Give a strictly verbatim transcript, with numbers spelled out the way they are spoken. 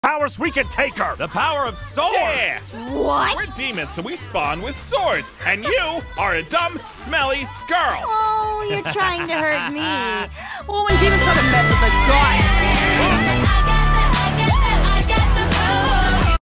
powers, we can take her. The power of swords. Yeah. What? We're demons, so we spawn with swords. And you are a dumb, smelly girl. Oh, you're trying to hurt me. Well, when demons try to mess with a god